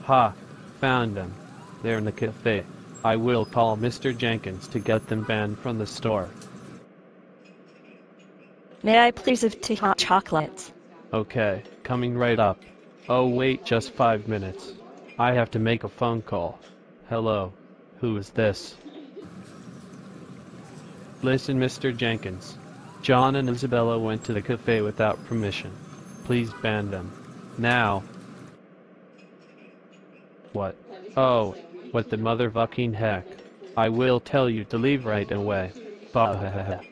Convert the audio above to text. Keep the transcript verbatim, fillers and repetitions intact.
Ha! Found them. They're in the cafe. I will call Mister Jenkins to get them banned from the store. May I please have two hot chocolates? Okay, coming right up. Oh wait just five minutes. I have to make a phone call. Hello. Who is this? Listen, Mister Jenkins. John and Isabella went to the cafe without permission. Please ban them. Now. What? Oh, what the motherfucking heck. I will tell you to leave right away. Bah.